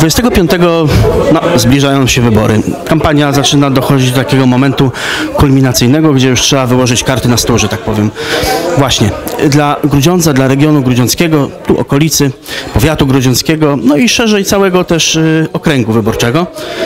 25 zbliżają się wybory. Kampania zaczyna dochodzić do takiego momentu kulminacyjnego, gdzie już trzeba wyłożyć karty na stół, że tak powiem. Właśnie, dla Grudziądza, dla regionu grudziąckiego, tu okolicy, powiatu grudziąckiego, no i szerzej całego też okręgu wyborczego.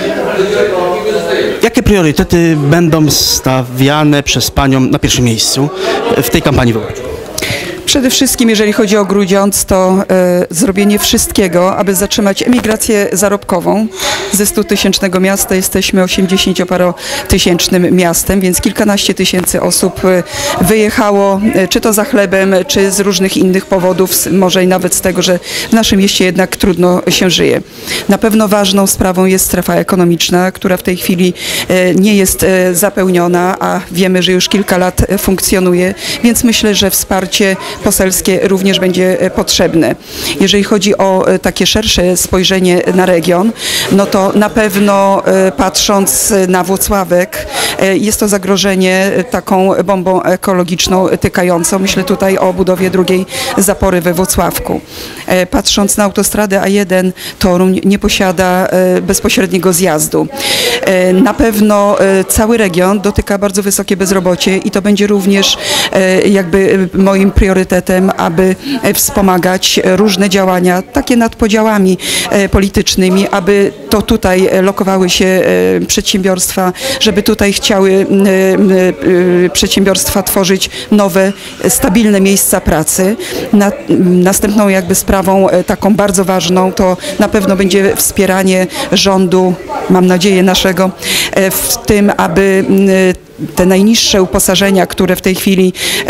Jakie priorytety będą stawiane przez Panią na pierwszym miejscu w tej kampanii wyborczej? Przede wszystkim, jeżeli chodzi o Grudziądz, to zrobienie wszystkiego, aby zatrzymać emigrację zarobkową. Ze 100-tysięcznego miasta jesteśmy 80-parotysięcznym miastem, więc kilkanaście tysięcy osób wyjechało, czy to za chlebem, czy z różnych innych powodów, może i nawet z tego, że w naszym mieście jednak trudno się żyje. Na pewno ważną sprawą jest strefa ekonomiczna, która w tej chwili nie jest zapełniona, a wiemy, że już kilka lat funkcjonuje, więc myślę, że wsparcie poselskie również będzie potrzebne. Jeżeli chodzi o takie szersze spojrzenie na region, no to na pewno patrząc na Włocławek, jest to zagrożenie taką bombą ekologiczną tykającą. Myślę tutaj o budowie drugiej zapory we Włocławku. Patrząc na autostradę A1, Toruń nie posiada bezpośredniego zjazdu. Na pewno cały region dotyka bardzo wysokie bezrobocie i to będzie również jakby moim priorytetem, aby wspomagać różne działania, takie nad podziałami politycznymi, aby to tutaj lokowały się przedsiębiorstwa, żeby tutaj chciały przedsiębiorstwa tworzyć nowe, stabilne miejsca pracy. Następną jakby sprawą taką bardzo ważną to na pewno będzie wspieranie rządu, mam nadzieję naszego, w tym, aby te najniższe uposażenia, które w tej chwili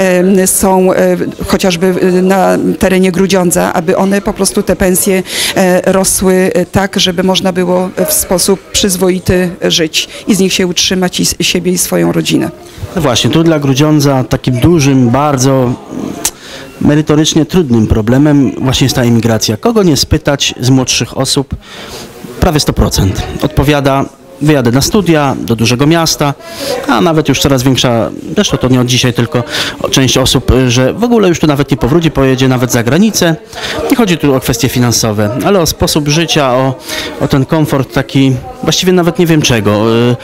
są chociażby na terenie Grudziądza, aby one po prostu te pensje rosły tak, żeby można było w sposób przyzwoity żyć i z nich się utrzymać i siebie i swoją rodzinę. No właśnie, tu dla Grudziądza takim dużym, bardzo merytorycznie trudnym problemem właśnie jest ta imigracja. Kogo nie spytać z młodszych osób, prawie 100% odpowiada: wyjadę na studia, do dużego miasta, a nawet już coraz większa, zresztą to nie od dzisiaj, tylko część osób, że w ogóle już tu nawet nie powróci, pojedzie nawet za granicę. Nie chodzi tu o kwestie finansowe, ale o sposób życia, o ten komfort taki, właściwie nawet nie wiem czego.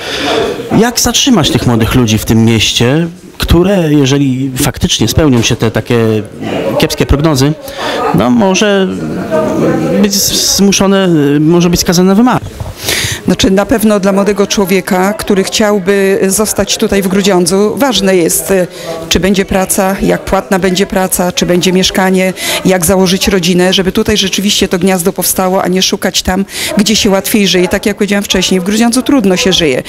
Jak zatrzymać tych młodych ludzi w tym mieście, które, jeżeli faktycznie spełnią się te takie kiepskie prognozy, no może być zmuszone, może być skazane na wymar. Znaczy na pewno dla młodego człowieka, który chciałby zostać tutaj w Grudziądzu, ważne jest, czy będzie praca, jak płatna będzie praca, czy będzie mieszkanie, jak założyć rodzinę, żeby tutaj rzeczywiście to gniazdo powstało, a nie szukać tam, gdzie się łatwiej żyje. Tak jak powiedziałam wcześniej, w Grudziądzu trudno się żyje.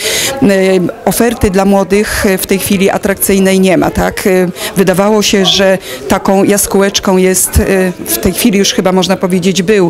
Oferty dla młodych w tej chwili atrakcyjnej nie ma, tak? Wydawało się, że taką jaskółeczką jest, w tej chwili już chyba można powiedzieć był,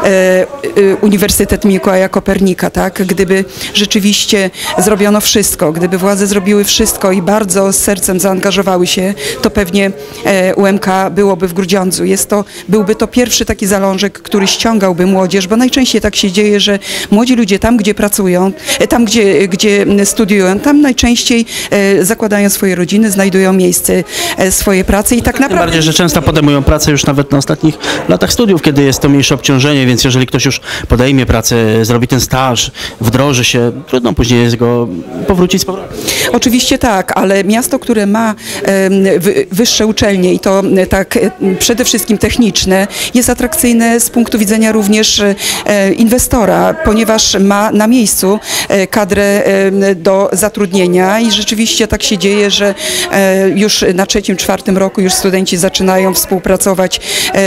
Uniwersytet Mikołaja Kopernika, tak? Gdyby rzeczywiście zrobiono wszystko, gdyby władze zrobiły wszystko i bardzo z sercem zaangażowały się, to pewnie UMK byłoby w Grudziądzu. Byłby to pierwszy taki zalążek, który ściągałby młodzież, bo najczęściej tak się dzieje, że młodzi ludzie tam, gdzie pracują, tam, gdzie studiują, tam najczęściej zakładają swoje rodziny, znajdują miejsce swojej pracy i tak naprawdę... Tym bardziej, że często podejmują pracę już nawet na ostatnich latach studiów, kiedy jest to mniejsze obciążenie, więc jeżeli ktoś już podejmie pracę, zrobi ten staż, wdroży się, trudno później jest go powrócić z powrotem. Oczywiście tak, ale miasto, które ma wyższe uczelnie i to tak przede wszystkim techniczne, jest atrakcyjne z punktu widzenia również inwestora, ponieważ ma na miejscu kadrę do zatrudnienia i rzeczywiście tak się dzieje, że już na 3-4 roku już studenci zaczynają współpracować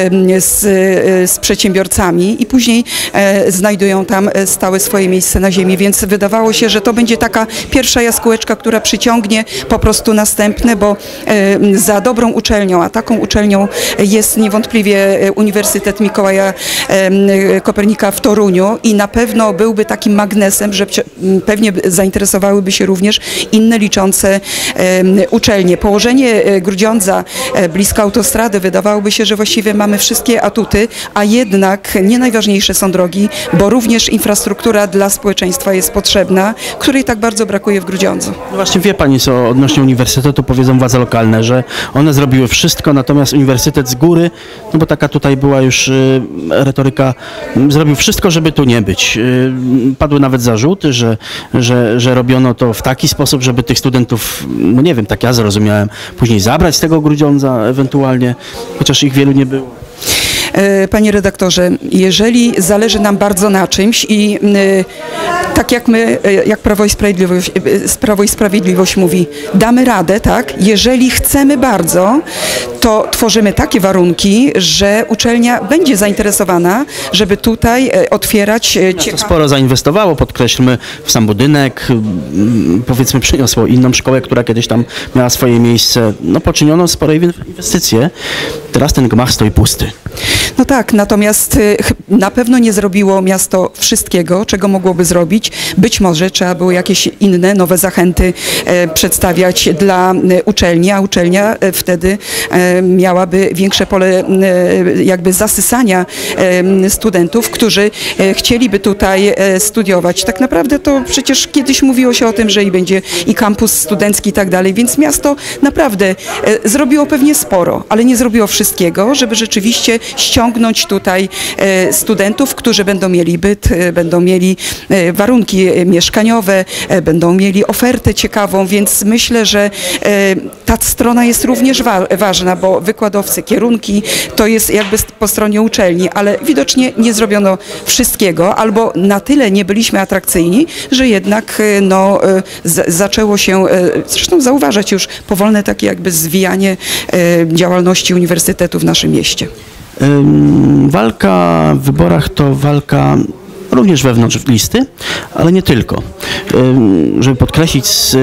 z przedsiębiorcami i później znajdują tam stałe swoje miejsce na ziemi, więc wydawało się, że to będzie taka pierwsza jaskółeczka, która przyciągnie po prostu następne, bo za dobrą uczelnią, a taką uczelnią jest niewątpliwie Uniwersytet Mikołaja Kopernika w Toruniu i na pewno byłby takim magnesem, że pewnie zainteresowałyby się również inne liczące uczelnie. Położenie Grudziądza blisko autostrady wydawałoby się, że właściwie mamy wszystkie atuty, a jednak nie najważniejsze są drogi, bo również infrastruktura dla społeczeństwa jest potrzebna, której tak bardzo brakuje w Grudziądzu. No właśnie wie pani, co odnośnie uniwersytetu powiedzą władze lokalne, że one zrobiły wszystko, natomiast uniwersytet z góry, no bo taka tutaj była już retoryka, zrobił wszystko, żeby tu nie być. Padły nawet zarzuty, że robiono to w taki sposób, żeby tych studentów, no nie wiem, tak ja zrozumiałem, później zabrać z tego Grudziądza ewentualnie, chociaż ich wielu nie było. Panie redaktorze, jeżeli zależy nam bardzo na czymś i tak jak my, jak Prawo i Sprawiedliwość mówi, damy radę, tak? Jeżeli chcemy bardzo, to tworzymy takie warunki, że uczelnia będzie zainteresowana, żeby tutaj otwierać To sporo zainwestowało, podkreślmy, w sam budynek, powiedzmy przyniosło inną szkołę, która kiedyś tam miała swoje miejsce. No poczyniono spore inwestycje, teraz ten gmach stoi pusty. No tak, natomiast na pewno nie zrobiło miasto wszystkiego, czego mogłoby zrobić. Być może trzeba było jakieś inne, nowe zachęty przedstawiać dla uczelni, a uczelnia wtedy miałaby większe pole jakby zasysania studentów, którzy chcieliby tutaj studiować. Tak naprawdę to przecież kiedyś mówiło się o tym, że i będzie i kampus studencki i tak dalej, więc miasto naprawdę zrobiło pewnie sporo, ale nie zrobiło wszystkiego, żeby rzeczywiście ściągnąć tutaj studentów, którzy będą mieli byt, będą mieli warunki mieszkaniowe, będą mieli ofertę ciekawą, więc myślę, że ta strona jest również ważna, bo wykładowcy, kierunki to jest jakby po stronie uczelni, ale widocznie nie zrobiono wszystkiego, albo na tyle nie byliśmy atrakcyjni, że jednak no, zaczęło się, zresztą zauważać już powolne takie jakby zwijanie działalności uniwersytetu w naszym mieście. Walka w wyborach to walka również wewnątrz listy, ale nie tylko. Żeby podkreślić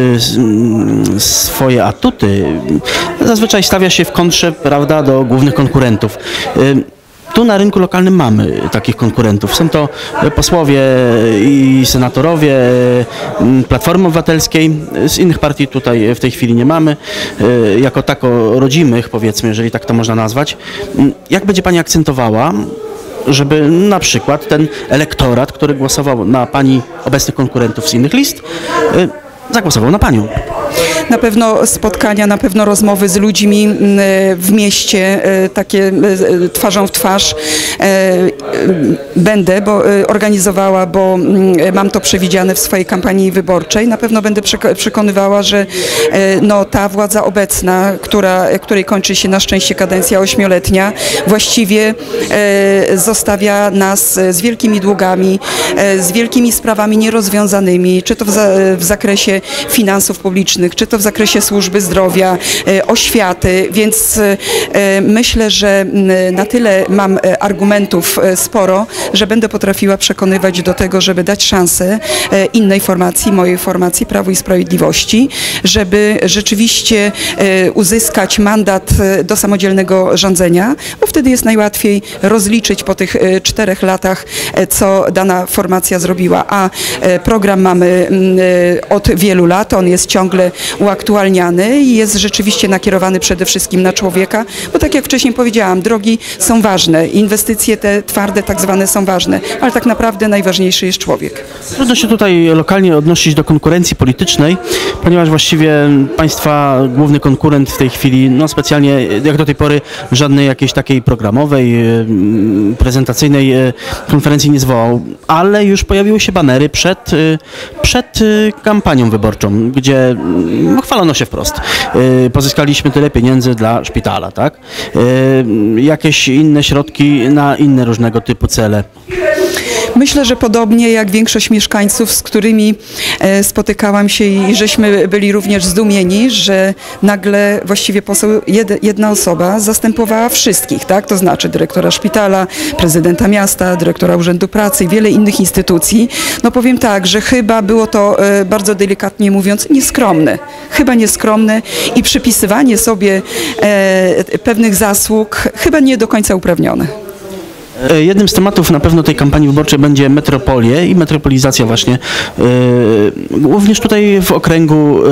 swoje atuty, zazwyczaj stawia się w kontrze, prawda, do głównych konkurentów. Tu na rynku lokalnym mamy takich konkurentów. Są to posłowie i senatorowie Platformy Obywatelskiej. Z innych partii tutaj w tej chwili nie mamy. Jako tako rodzimych, powiedzmy, jeżeli tak to można nazwać. Jak będzie pani akcentowała, żeby na przykład ten elektorat, który głosował na pani obecnych konkurentów z innych list, zagłosował na panią? Na pewno spotkania, na pewno rozmowy z ludźmi w mieście, takie twarzą w twarz będę organizowała, bo mam to przewidziane w swojej kampanii wyborczej. Na pewno będę przekonywała, że no, ta władza obecna, której kończy się na szczęście kadencja 8-letnia, właściwie zostawia nas z wielkimi długami, z wielkimi sprawami nierozwiązanymi, czy to w zakresie finansów publicznych, czy to w zakresie służby zdrowia, oświaty, więc myślę, że na tyle mam argumentów sporo, że będę potrafiła przekonywać do tego, żeby dać szansę innej formacji, mojej formacji Prawo i Sprawiedliwości, żeby rzeczywiście uzyskać mandat do samodzielnego rządzenia, bo wtedy jest najłatwiej rozliczyć po tych 4 latach, co dana formacja zrobiła. A program mamy od wielu lat, on jest ciągle uaktualniany i jest rzeczywiście nakierowany przede wszystkim na człowieka, bo tak jak wcześniej powiedziałam, drogi są ważne, inwestycje te twarde tak zwane są ważne, ale tak naprawdę najważniejszy jest człowiek. Trudno się tutaj lokalnie odnosić do konkurencji politycznej, ponieważ właściwie państwa główny konkurent w tej chwili, no specjalnie jak do tej pory żadnej jakiejś takiej programowej, prezentacyjnej konferencji nie zwołał, ale już pojawiły się banery przed kampanią wyborczą, gdzie chwalono się wprost. Pozyskaliśmy tyle pieniędzy dla szpitala, tak? Jakieś inne środki na inne różnego typu cele. Myślę, że podobnie jak większość mieszkańców, z którymi spotykałam się i żeśmy byli również zdumieni, że nagle właściwie poseł, jedna osoba zastępowała wszystkich, tak? To znaczy dyrektora szpitala, prezydenta miasta, dyrektora Urzędu Pracy i wiele innych instytucji. No powiem tak, że chyba było to bardzo delikatnie mówiąc nieskromne. Chyba nieskromne i przypisywanie sobie pewnych zasług chyba nie do końca uprawnione. Jednym z tematów na pewno tej kampanii wyborczej będzie metropolie i metropolizacja właśnie. Również tutaj w okręgu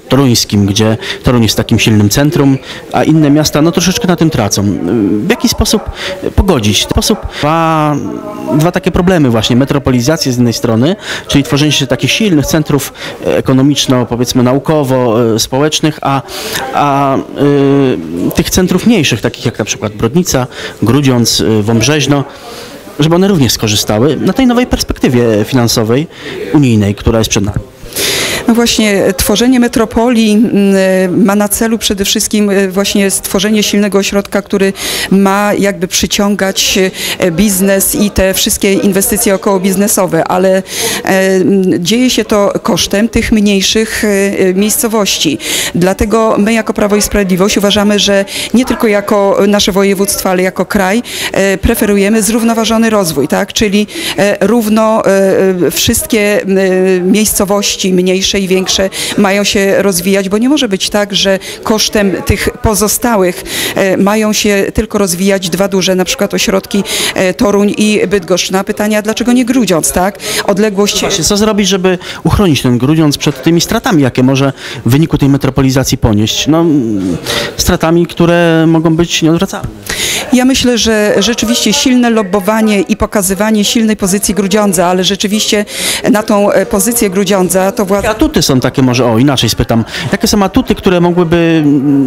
toruńskim, gdzie Toruń jest takim silnym centrum, a inne miasta no troszeczkę na tym tracą. W jaki sposób pogodzić? W sposób dwa takie problemy właśnie, metropolizację z jednej strony, czyli tworzenie się takich silnych centrów ekonomiczno, powiedzmy naukowo-społecznych, a tych centrów mniejszych, takich jak na przykład Brodnica, Grudziądz, Wąbrzeźno, żeby one również skorzystały na tej nowej perspektywie finansowej, unijnej, która jest przed nami. No właśnie, tworzenie metropolii ma na celu przede wszystkim właśnie stworzenie silnego ośrodka, który ma jakby przyciągać biznes i te wszystkie inwestycje okołobiznesowe, ale dzieje się to kosztem tych mniejszych miejscowości. Dlatego my jako Prawo i Sprawiedliwość uważamy, że nie tylko jako nasze województwo, ale jako kraj preferujemy zrównoważony rozwój, tak? Czyli równo wszystkie miejscowości mniejsze i większe mają się rozwijać, bo nie może być tak, że kosztem tych pozostałych mają się tylko rozwijać dwa duże, na przykład ośrodki Toruń i Bydgoszcz. Na pytania, dlaczego nie Grudziądz, tak? Odległość... Właśnie, co zrobić, żeby uchronić ten Grudziądz przed tymi stratami, jakie może w wyniku tej metropolizacji ponieść? No, stratami, które mogą być nieodwracalne. Ja myślę, że rzeczywiście silne lobbowanie i pokazywanie silnej pozycji Grudziądza, ale rzeczywiście na tą pozycję Grudziądza to władza... Atuty są takie, może inaczej spytam. Jakie są atuty, które mogłyby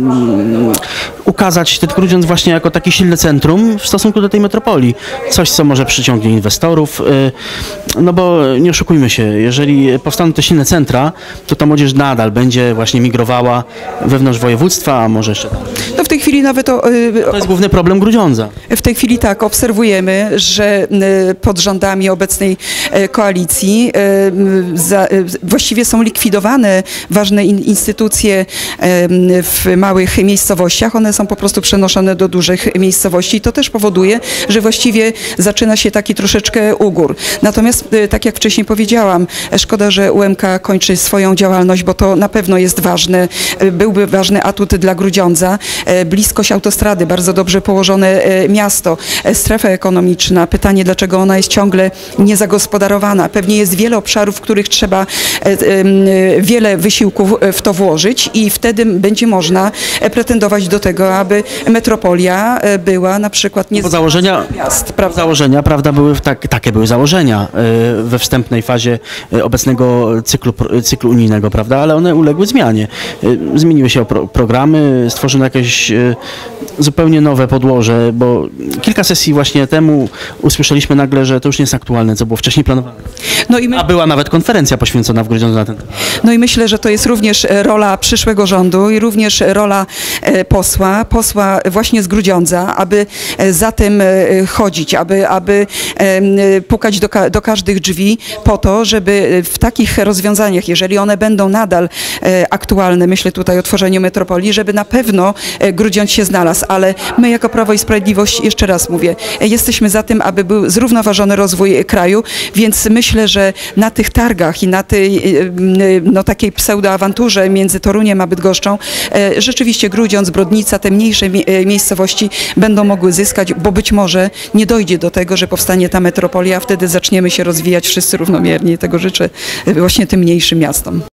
ukazać ten Grudziądz właśnie jako taki silne centrum w stosunku do tej metropolii? Coś, co może przyciągnie inwestorów, no bo nie oszukujmy się, jeżeli powstaną te silne centra, to ta młodzież nadal będzie właśnie migrowała wewnątrz województwa, a może jeszcze... No w tej chwili nawet To jest główny problem Grudziądza. W tej chwili tak, obserwujemy, że pod rządami obecnej koalicji właściwie są likwidowane ważne instytucje w małych miejscowościach. One są po prostu przenoszone do dużych miejscowości i to też powoduje, że właściwie zaczyna się taki troszeczkę ugór. Natomiast, tak jak wcześniej powiedziałam, szkoda, że UMK kończy swoją działalność, bo to na pewno jest ważne, byłby ważny atut dla Grudziądza. Bliskość autostrady, bardzo dobrze położone miasto, strefa ekonomiczna. Pytanie, dlaczego ona jest ciągle niezagospodarowana. Pewnie jest wiele obszarów, w których trzeba wiele wysiłków w to włożyć i wtedy będzie można pretendować do tego, aby metropolia była na przykład nie miast. Założenia, prawda, były takie były założenia we wstępnej fazie obecnego cyklu unijnego, prawda, ale one uległy zmianie. Zmieniły się programy, stworzono jakieś zupełnie nowe podłoże, bo kilka sesji właśnie temu usłyszeliśmy nagle, że to już nie jest aktualne, co było wcześniej planowane. A była nawet konferencja poświęcona w Grudziądzu na ten temat. No i myślę, że to jest również rola przyszłego rządu i również rola posła właśnie z Grudziądza, aby za tym chodzić, aby pukać do każdych drzwi po to, żeby w takich rozwiązaniach, jeżeli one będą nadal aktualne, myślę tutaj o tworzeniu metropolii, żeby na pewno Grudziądz się znalazł, ale my jako Prawo i Sprawiedliwość, jeszcze raz mówię, jesteśmy za tym, aby był zrównoważony rozwój kraju, więc myślę, że na tych targach i na tej takiej pseudoawanturze między Toruniem a Bydgoszczą rzeczywiście Grudziądz, Brodnica, te mniejsze miejscowości będą mogły zyskać, bo być może nie dojdzie do tego, że powstanie ta metropolia, a wtedy zaczniemy się rozwijać wszyscy równomiernie. Tego życzę właśnie tym mniejszym miastom.